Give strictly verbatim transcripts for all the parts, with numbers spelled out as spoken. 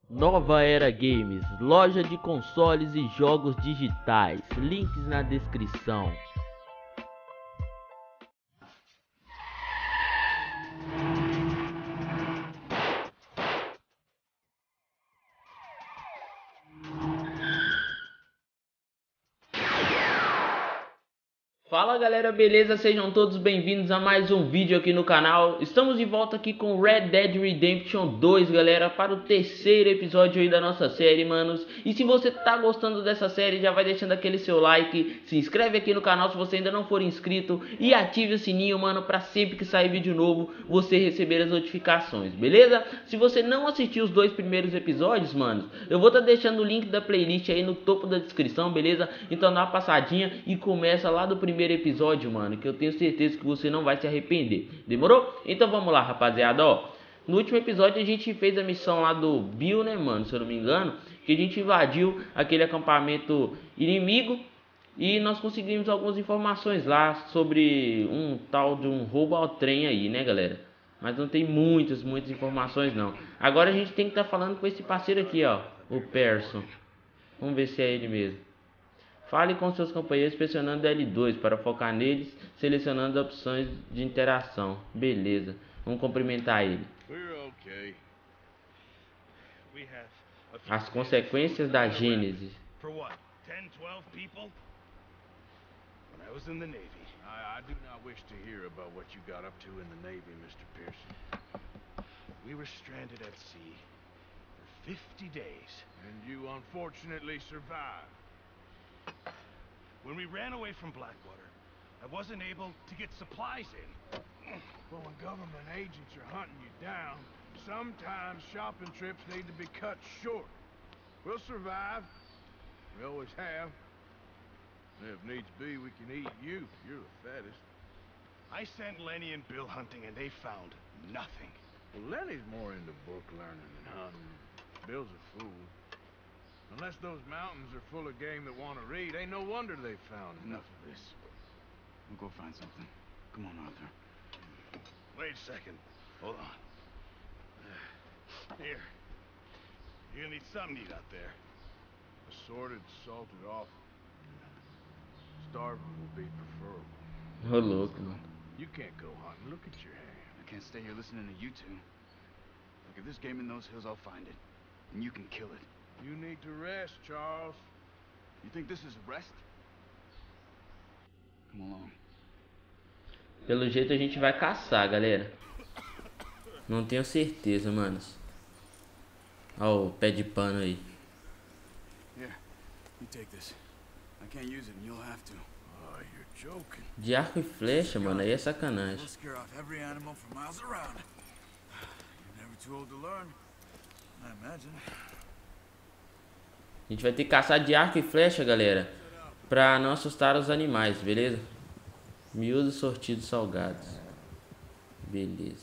Nova Era Games, loja de consoles e jogos digitais, links na descrição. Fala galera, beleza? Sejam todos bem-vindos a mais um vídeo aqui no canal. Estamos de volta aqui com Red Dead Redemption dois, galera, para o terceiro episódio aí da nossa série, manos. E se você tá gostando dessa série, já vai deixando aquele seu like, se inscreve aqui no canal se você ainda não for inscrito e ative o sininho, mano, para sempre que sair vídeo novo, você receber as notificações, beleza? Se você não assistiu os dois primeiros episódios, manos, eu vou tá deixando o link da playlist aí no topo da descrição, beleza? Então dá uma passadinha e começa lá do primeiro primeiro episódio, mano, que eu tenho certeza que você não vai se arrepender. Demorou? Então vamos lá, rapaziada, ó. No último episódio a gente fez a missão lá do Bill, né, mano, se eu não me engano, que a gente invadiu aquele acampamento inimigo e nós conseguimos algumas informações lá sobre um tal de um roubo ao trem aí, né, galera? Mas não tem muitas, muitas informações não. Agora a gente tem que estar tá falando com esse parceiro aqui, ó, o Persson. Vamos ver se é ele mesmo. Fale com seus companheiros pressionando L dois para focar neles, selecionando as opções de interação. Beleza, vamos cumprimentar ele. As consequências da Gênesis. I was in the Navy. I, I do not wish to hear about what you got up to in the Navy, Mister Pearson. We were stranded at sea for fifty days. And you unfortunately survived. When we ran away from Blackwater, I wasn't able to get supplies in. Well, when government agents are hunting you down, sometimes shopping trips need to be cut short. We'll survive. We always have. If needs be, we can eat you. You're the fattest. I sent Lenny and Bill hunting, and they found nothing. Well, Lenny's more into book learning than hunting. Bill's a fool. Unless those mountains are full of game that want to read, ain't no wonder they found enough of this. We'll go find something. Come on, Arthur. Wait a second. Hold on. Here. You're gonna need something to eat out there. Assorted, salted offal. Starving will be preferable. Ô louco, mano. You can't go hunting. Look at your hand. I can't stay here listening to you two. Look, if there's game in those hills, I'll find it. And you can kill it. You need to rest, Charles. You think this is rest? Come along. Pelo jeito a gente vai caçar, galera. Não tenho certeza, manos. Ó o pé de pano aí. Here, you take this. I can't use it and you'll have to. Oh, you're joking. De arco e flecha, mano, aí é sacanagem. We'll scare off every animal for miles around. You're never too old to learn, I imagine. A gente vai ter que caçar de arco e flecha, galera, pra não assustar os animais, beleza? Miúdos sortidos salgados. Beleza.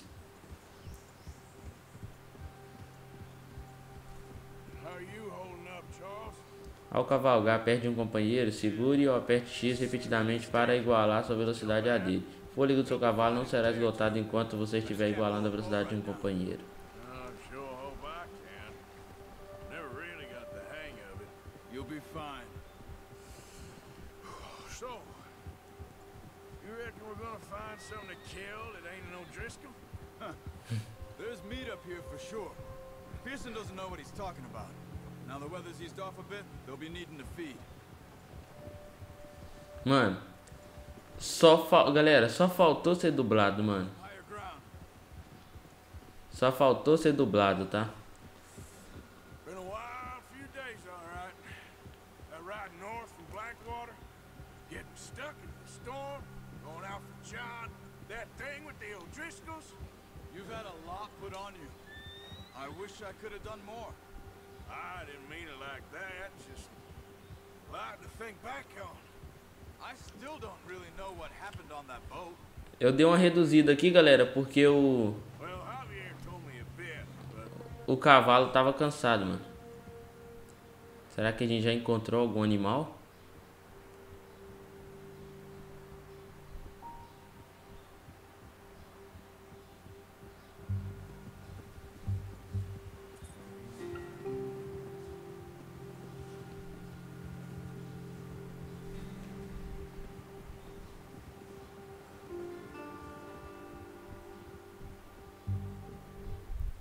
Ao cavalgar perto de um companheiro, segure ou aperte X repetidamente para igualar sua velocidade à dele. O fôlego do seu cavalo não será esgotado enquanto você estiver igualando a velocidade de um companheiro. You'll be fine. So, you reckon we're gonna find something to kill that ain't no Driscoll? Huh. There's meat up here for sure. Pearson doesn't know what he's talking about. Now the weather's eased off a bit, they'll be needing to feed. Mano, só fal... galera, só faltou ser dublado, mano. Só faltou ser dublado, tá? Been a wild few days, all right. That ride north from Blackwater, getting stuck in the storm, going out for John, that thing with the O'Driscolls. You've had a lot put on you. I wish I could have done more. I didn't mean it like that, just like to think back on. I still don't really know what happened on that boat. Eu dei uma reduzida aqui, galera, porque o Well, Javier told me a bit, but o cavalo tava cansado, mano. Será que a gente já encontrou algum animal?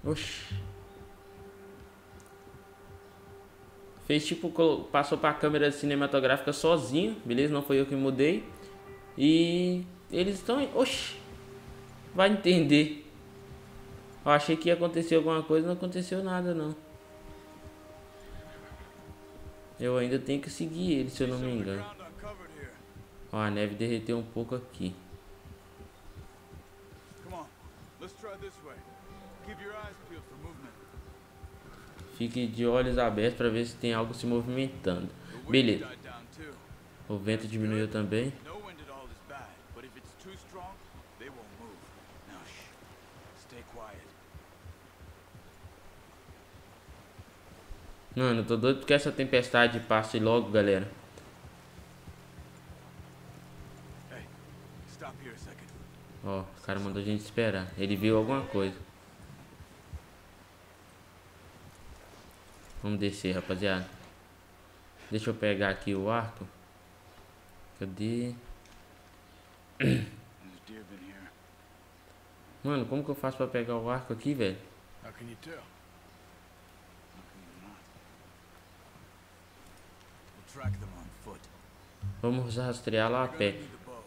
Oxi. Fez tipo, passou pra câmera cinematográfica sozinho, beleza? Não foi eu que mudei. E eles estão... Oxi. Vai entender. Eu achei que ia acontecer alguma coisa, não aconteceu nada não. Eu ainda tenho que seguir ele, se eu não me engano. Ó, a neve derreteu um pouco aqui. Fique de olhos abertos para ver se tem algo se movimentando. Beleza. O vento diminuiu também. Mano, eu tô doido porque essa tempestade passe logo, galera. Ó, o cara mandou a gente esperar. Ele viu alguma coisa. Vamos descer, rapaziada. Deixa eu pegar aqui o arco. Cadê? Mano, como que eu faço pra pegar o arco aqui, velho? Vamos rastrear lá a pé.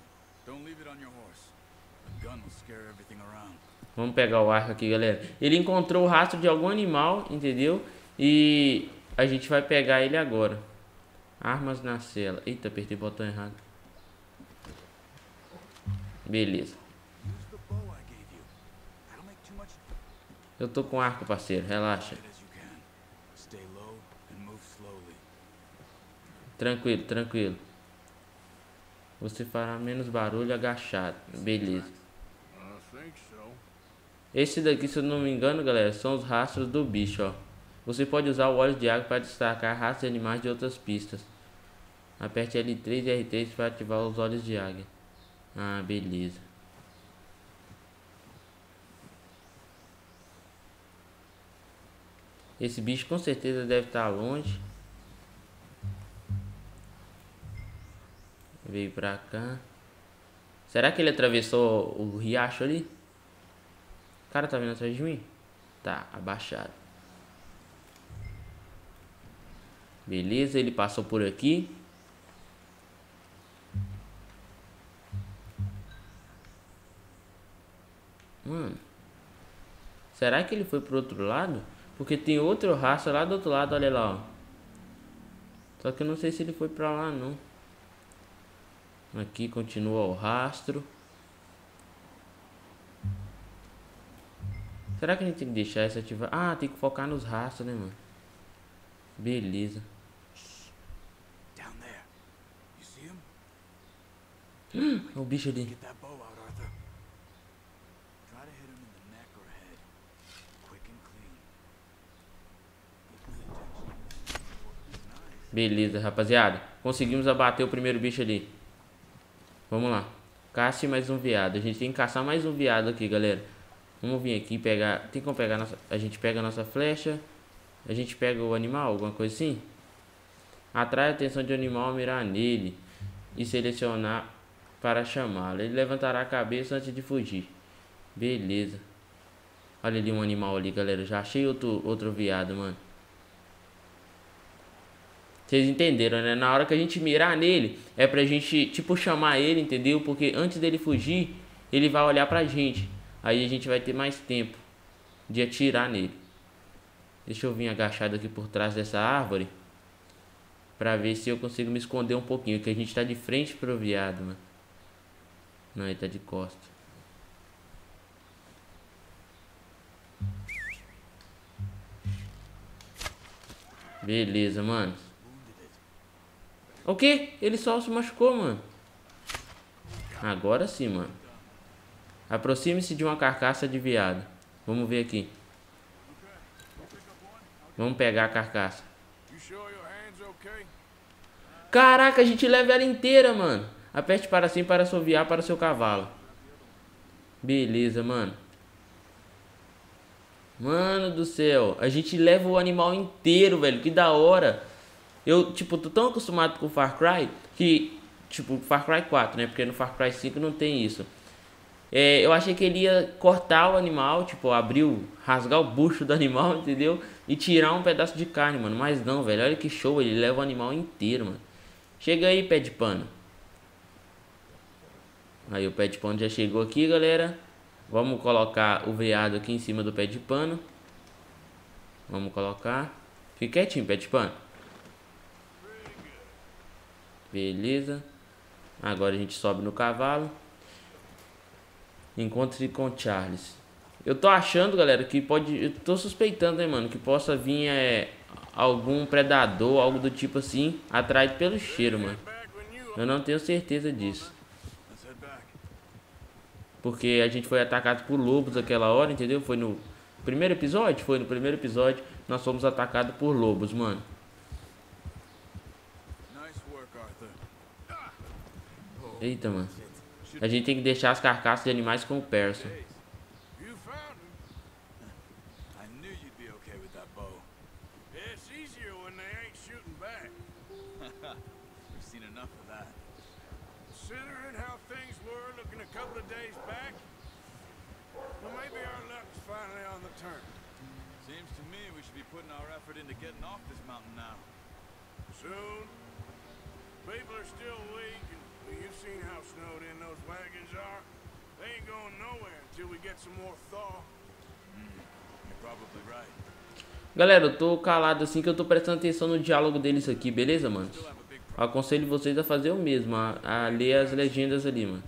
Vamos pegar o arco aqui, galera. Ele encontrou o rastro de algum animal, entendeu? E a gente vai pegar ele agora. Armas na cela. Eita, apertei o botão errado. Beleza. Eu tô com arco, parceiro. Relaxa. Tranquilo, tranquilo. Você fará menos barulho agachado. Beleza. Esse daqui, se eu não me engano, galera, são os rastros do bicho, ó. Você pode usar o óleo de água para destacar rastros de animais de outras pistas. Aperte L três e R três para ativar os olhos de águia. Ah, beleza. Esse bicho com certeza deve estar longe. Veio pra cá. Será que ele atravessou o riacho ali? O cara tá vindo atrás de mim? Tá, abaixado. Beleza, ele passou por aqui. Mano, será que ele foi pro outro lado? Porque tem outro rastro lá do outro lado, olha lá, ó. Só que eu não sei se ele foi pra lá, não. Aqui continua o rastro. Será que a gente tem que deixar isso ativar? Ah, tem que focar nos rastros, né, mano? Beleza. Hum, o bicho ali. Beleza, rapaziada. Conseguimos abater o primeiro bicho ali. Vamos lá. Caça mais um veado. A gente tem que caçar mais um veado aqui, galera. Vamos vir aqui pegar. Tem como pegar nossa. A gente pega a nossa flecha. A gente pega o animal, alguma coisa assim. Atrai a atenção de um animal ao mirar nele e selecionar para chamá-lo. Ele levantará a cabeça antes de fugir. Beleza. Olha ali um animal ali, galera. Já achei outro, outro veado, mano. Vocês entenderam, né? Na hora que a gente mirar nele, é pra gente, tipo, chamar ele, entendeu? Porque antes dele fugir, ele vai olhar pra gente. Aí a gente vai ter mais tempo de atirar nele. Deixa eu vir agachado aqui por trás dessa árvore pra ver se eu consigo me esconder um pouquinho. Que a gente tá de frente pro viado, mano. Não, ele tá de costa. Beleza, mano. O que? Ele só se machucou, mano. Agora sim, mano. Aproxime-se de uma carcaça de veado. Vamos ver aqui. Vamos pegar a carcaça. Caraca, a gente leva ela inteira, mano. Aperte para sim para assoviar para seu cavalo. Beleza, mano. Mano do céu. A gente leva o animal inteiro, velho. Que da hora. Eu, tipo, tô tão acostumado com o Far Cry que, tipo, Far Cry quatro, né? Porque no Far Cry cinco não tem isso. É, eu achei que ele ia cortar o animal, tipo, abrir o, rasgar o bucho do animal, entendeu? E tirar um pedaço de carne, mano. Mas não, velho, olha que show, ele leva o animal inteiro, mano. Chega aí, pé de pano. Aí o pé de pano já chegou aqui, galera. Vamos colocar o veado aqui em cima do pé de pano. Vamos colocar. Fica quietinho, pé de pano. Beleza. Agora a gente sobe no cavalo. Encontre com Charles. Eu tô achando, galera, que pode... Eu tô suspeitando, né, mano, que possa vir é, algum predador, algo do tipo assim, atraído pelo cheiro, mano. Eu não tenho certeza disso. Porque a gente foi atacado por lobos aquela hora, entendeu? Foi no primeiro episódio? Foi no primeiro episódio. Nós fomos atacados por lobos, mano. Eita, mano. A gente tem que deixar as carcaças de animais com o Pearson. Seems to me we should be putting our effort into getting off this mountain now. Soon. People are still weak, and you've seen how snowed in those wagons are. They ain't going nowhere until we get some more thaw. Mm, you're probably right. Galera, eu tô calado assim que eu tô prestando atenção no diálogo deles aqui, beleza, mano? Eu aconselho vocês a fazer o mesmo, a, a ler as legendas ali, mano.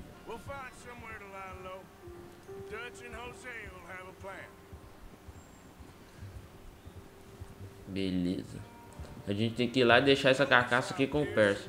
Beleza. A gente tem que ir lá e deixar essa carcaça aqui com o Pearson.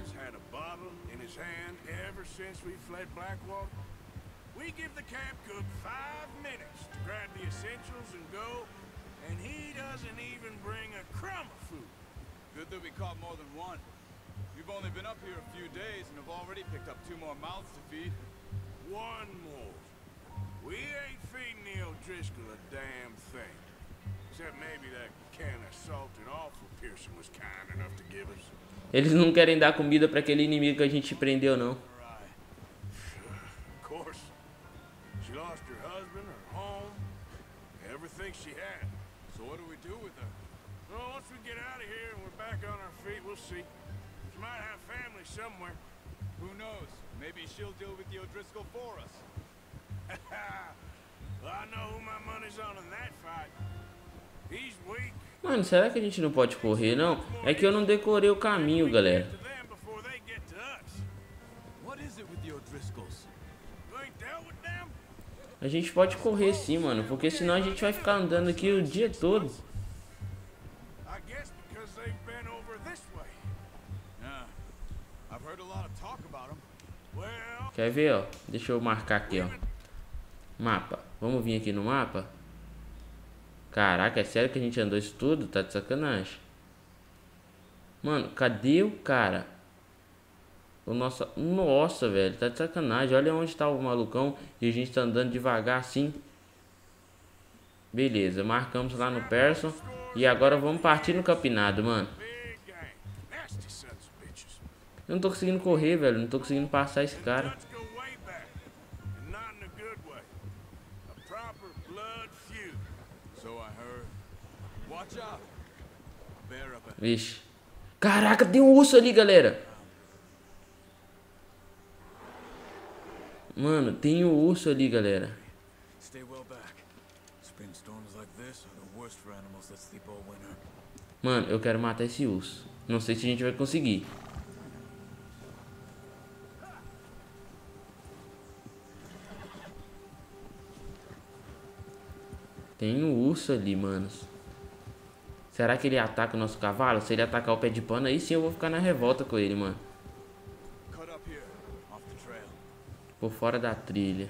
Good that we caught more than one. We've only been up here a few days and have already picked up two more mouths to feed. One more. We ain't feeding the O'Driscoll a damn thing. Except maybe that can of salted offal Pearson was kind enough to give us. Eles não querem dar comida para aquele inimigo que a gente prendeu, não. Of course. She lost her husband, her home, everything she had. So what do we do with her? Well, once we get out of here and we're back on our feet, we'll see. She might have family somewhere. Who knows? Maybe she'll deal with the O'Driscoll for us. Well, I know who my money's on in that fight. He's weak. Mano, será que a gente não pode correr, não? É que eu não decorei o caminho, galera. What is it with the O'Driscolls? A gente pode correr sim, mano, porque senão a gente vai ficar andando aqui o dia todo. Quer ver, ó? Deixa eu marcar aqui, ó. Mapa. Vamos vir aqui no mapa? Caraca, é sério que a gente andou isso tudo? Tá de sacanagem. Mano, cadê o cara? O nosso... Nossa, velho, tá de sacanagem. Olha onde tá o malucão e a gente tá andando devagar assim. Beleza, marcamos lá no Pearson. E agora vamos partir no capinado, mano. Eu não tô conseguindo correr, velho. Não tô conseguindo passar esse cara. Vixe. Caraca, tem um urso ali, galera. Mano, tem um urso ali, galera. Mano, eu quero matar esse urso. Não sei se a gente vai conseguir. Tem um urso ali, manos. Será que ele ataca o nosso cavalo? Se ele atacar o pé de pano, aí sim eu vou ficar na revolta com ele, mano. Por fora da trilha.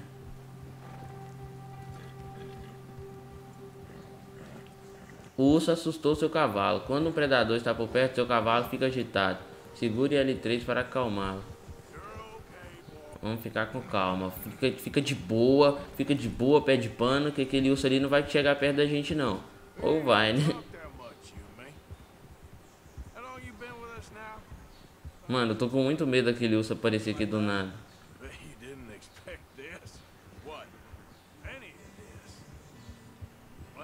O urso assustou seu cavalo. Quando um predador está por perto, seu cavalo fica agitado. Segure L três para acalmá-lo. Vamos ficar com calma. Fica, fica de boa. Fica de boa, pé de pano. Que aquele urso ali não vai chegar perto da gente, não. Ou vai, né? Mano, eu tô com muito medo daquele urso aparecer aqui do nada.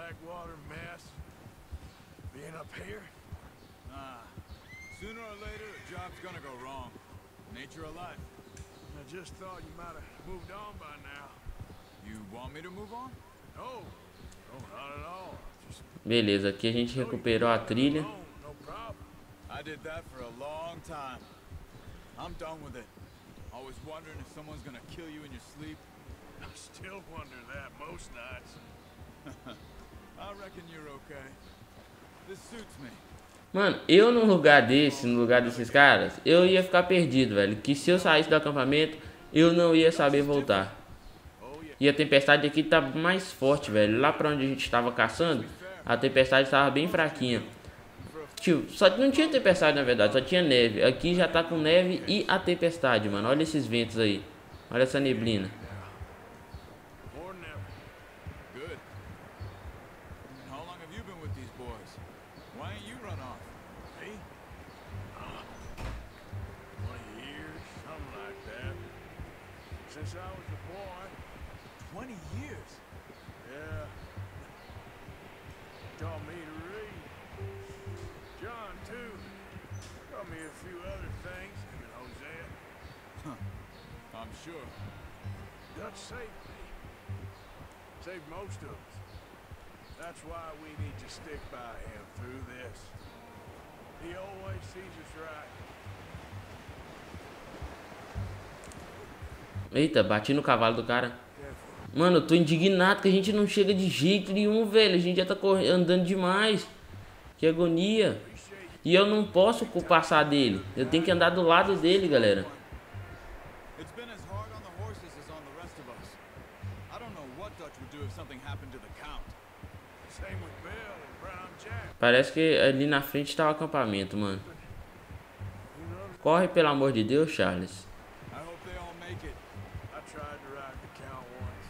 backwater mess. Being up here? Nah. Sooner or later, a job's gonna go wrong. Nature of life. I just thought you might have moved on by now. You want me to move on? No. No, not at all. Just Beleza, aqui a gente recuperou a trilha. no problem. I did that for a long time. I'm done with it. Always wondering if someone's gonna kill you in your sleep. I still wonder that most nights. I reckon you're okay. This suits me. Mano, eu num lugar desse, no lugar desses caras, eu ia ficar perdido, velho. Que se eu saísse do acampamento, eu não ia saber voltar. E a tempestade aqui tá mais forte, velho. Lá pra onde a gente tava caçando, a tempestade tava bem fraquinha. Tipo, só não tinha tempestade na verdade, só tinha neve. Aqui já tá com neve e a tempestade, mano. Olha esses ventos aí. Olha essa neblina. More than ever. Good. How long have you been with these boys? Why ain't you run off? Me? Uh, twenty years, something like that. Since I was a boy. Twenty years. Yeah. Taught me to read. John, too. Taught me a few other things, him and Hosea. I'm sure. Dutch saved me. Saved most of us. That's why we need to stick by him through this. He always sees us right. Eita, bati no cavalo do cara. Mano, eu tô indignado que a gente não chega de jeito nenhum, velho. A gente já tá correndo, andando demais. Que agonia. E eu não posso passar dele. Eu tenho que andar do lado dele, galera. It's been as hard on the horses as on the rest of us. I don't know what Dutch would do if something happened to the Count. Same with Bill and Brown Jack. Parece que ali na frente tá o acampamento, mano. Corre, pelo amor de Deus, Charles. I hope they all make it. I tried to ride the Count once.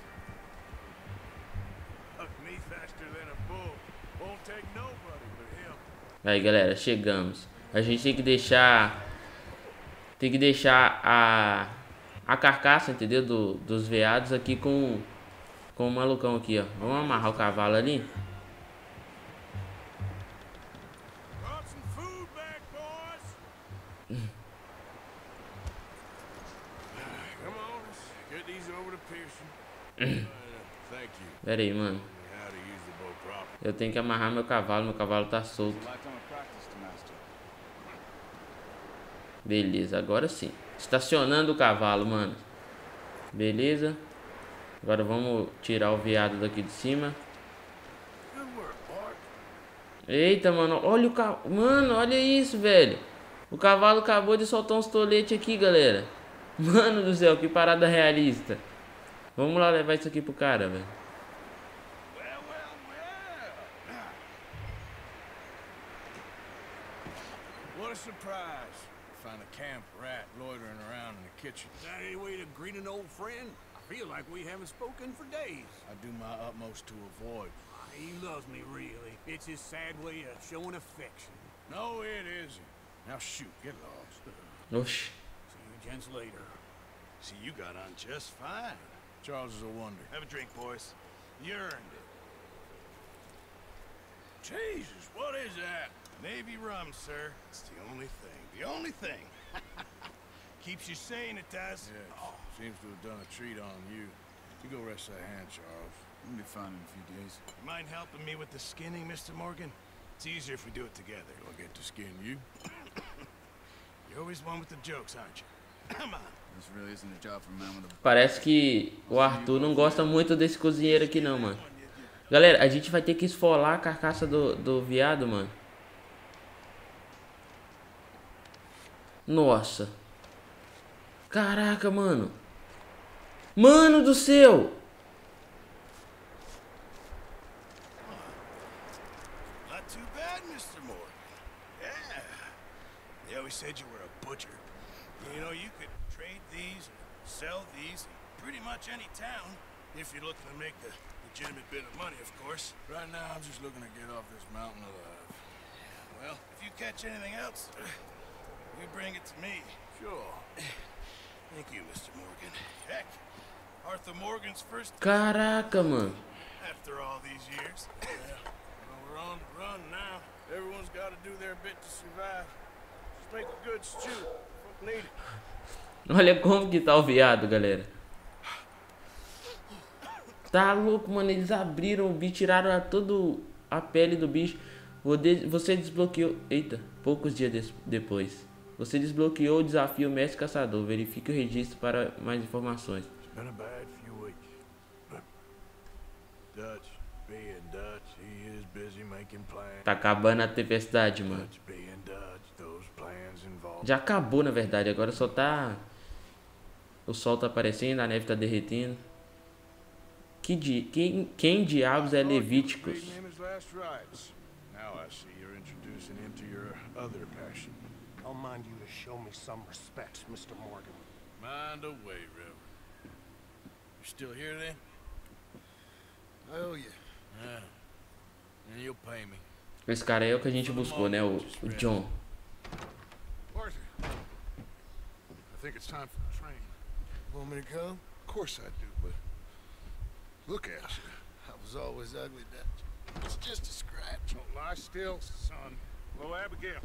Hucked me faster than a bull. Won't take nobody but him. Aí, galera, chegamos. A gente tem que deixar... Tem que deixar a... A carcaça, entendeu? Do, dos veados aqui com... Com o malucão aqui, ó. Vamos amarrar o cavalo ali. Brought some food back, boys. Come on, let's get these over to Pearson. Uh, thank you. Pera aí, mano. How to use the boat properly. Eu tenho que amarrar meu cavalo. Meu cavalo tá solto. Lifetime of practice to master. Beleza, agora sim. Estacionando o cavalo, mano. Beleza. Agora vamos tirar o veado daqui de cima. Good work, Bart. Eita, mano. Olha o cavalo. Mano, olha isso, velho. O cavalo acabou de soltar uns toletes aqui, galera. Mano do céu, que parada realista. Vamos lá levar isso aqui pro cara, velho. Well, well, well. What a surprise. Find a camp rat loitering around in the kitchen. Is that any way to greet an old friend? I feel like we haven't spoken for days. I do my utmost to avoid. He loves me, really. It's his sad way of showing affection. No, it isn't. Now shoot, get lost. Oxi. See you gents later. See, you got on just fine. Charles is a wonder. Have a drink, boys. You earned it. Jesus, what is that? Navy rum, sir. It's the only thing. The only thing. Keeps you sane, it does. Yeah, oh. Seems to have done a treat on you. You go rest that hand, Charles. We'll be fine in a few days. You mind helping me with the skinning, Mister Morgan? It's easier if we do it together. Do I get to skin you? You're always one with the jokes, aren't you? Come on. This really isn't a job for a man with a... Parece que o Arthur não gosta muito desse cozinheiro aqui não, mano. Galera, a gente vai ter que esfolar a carcaça do, do veado, mano. Nossa. Caraca, mano. Mano do céu. Not too bad, Mister Morgan. Yeah. They always said you were a butcher. You know, you could trade these and sell these in pretty much any town if you're looking to make a legitimate bit of money, of course. Right now, I'm just looking to get off this mountain alive. Well, if you catch anything else, you bring it to me. Sure. Thank you, Mister Morgan. Heck, Arthur Morgan's first... Caraca, mano. After all these years. Yeah. Well, we're on the run now. Everyone's got to do their bit to survive. Just make a good stew. Folk need it. Olha como que tá o viado, galera. Tá louco, mano. Eles abriram o bicho, tiraram a, todo a pele do bicho. Você desbloqueou... Eita, poucos dias de, depois. Você desbloqueou o desafio Mestre Caçador. Verifique o registro para mais informações. It's been a bad few weeks. But Dutch, being Dutch, he is busy making plans. Tá acabando a tempestade, mano. Dutch being Dutch, those plans involve... Já acabou, na verdade. Agora só tá... O sol tá aparecendo, a neve tá derretendo. Que di... quem, quem diabos é Levíticos? Now I see you're introducing him to your other passion. I'll mind you to show me some respect, Mister Morgan. Mind away, Rev. You still here then? I owe you. Yeah. And you'll pay me. Esse cara aí é o que a gente buscou, né? O, o John. Arthur. I think it's time for the train. Want me to come? Of course I do, but look at you. I was always ugly, Dutch. It's just a scratch. Don't lie still, son. Hello, Abigail.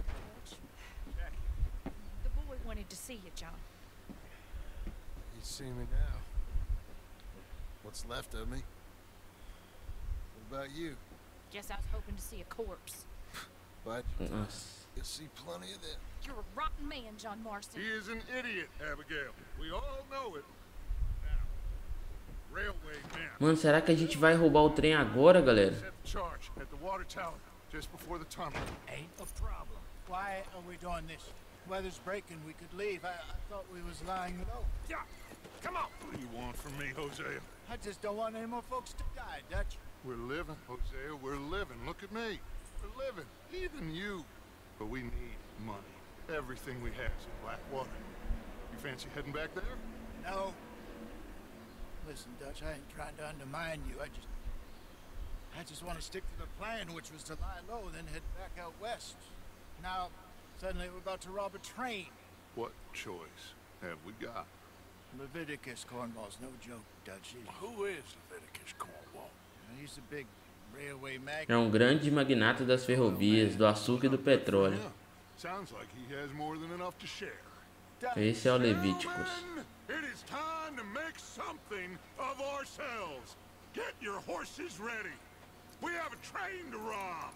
The boy wanted to see you, John. You see me now. What's left of me? What about you? Guess I was hoping to see a corpse. But Nossa. you'll see plenty of them. You're a rotten man, John Marston. He is an idiot, Abigail. We all know it. Now, railway man. Mano, será que a gente vai roubar o trem agora, galera? Set the charge at the water tower just before the tunnel. Ain't a problem. Why are we doing this? Weather's breaking. We could leave. I, I thought we was lying low. Yeah, come on. What do you want from me, Hosea? I just don't want any more folks to die, Dutch. We're living, Hosea. We're living. Look at me. We're living. Even you. But we need money. Everything we have is in Blackwater. You fancy heading back there? No. Listen, Dutch, I ain't trying to undermine you. I just... I just want to stick to the plan, which was to lie low, then head back out west. Now, suddenly we're about to rob a train. What choice have we got? Leviticus Cornwall's no joke, Dutch. He, Who is Leviticus Cornwall? he's a big railway magnate. É um grande magnata das ferrovias, do açúcar e do petróleo. Sounds like he has more than enough to share. Esse é o Levíticos. Gentlemen, it is time to make something of ourselves. Get your horses ready. We have a train to rob.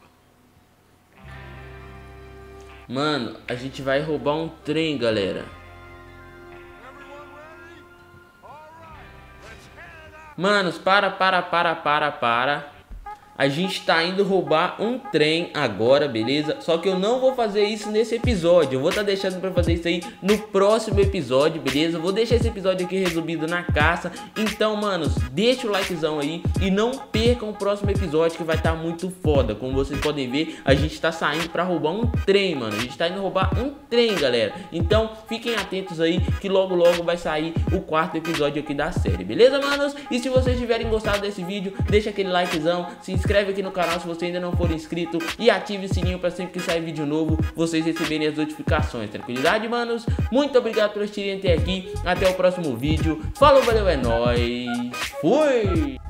Mano, a gente vai roubar um trem, galera. Everyone ready? All right, let's head out. Manos, para, para, para, para, para. A gente tá indo roubar um trem agora, beleza? Só que eu não vou fazer isso nesse episódio. Eu vou estar tá deixando pra fazer isso aí no próximo episódio, beleza? Vou deixar esse episódio aqui resumido na caça. Então, manos, deixa o likezão aí e não percam o próximo episódio que vai estar tá muito foda. Como vocês podem ver, a gente tá saindo pra roubar um trem, mano. A gente tá indo roubar um trem, galera. Então, fiquem atentos aí que logo, logo vai sair o quarto episódio aqui da série, beleza, manos? E se vocês tiverem gostado desse vídeo, deixa aquele likezão, se inscreve inscreve aqui no canal se você ainda não for inscrito e ative o sininho para sempre que sair vídeo novo vocês receberem as notificações. Tranquilidade, manos? Muito obrigado por assistirem até aqui. Até o próximo vídeo. Falou, valeu, é nóis. Fui!